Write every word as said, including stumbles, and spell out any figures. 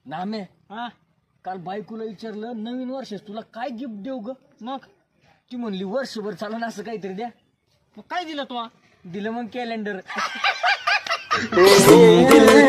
नामे हा काल बायकोला विचारलं नवीन वर्ष तुला काय गिफ्ट देऊ ग? मग ती म्हणली वर्षभर चालून असं काहीतरी द्या. मग काय दिलं तू दिलं मग कॅलेंडर.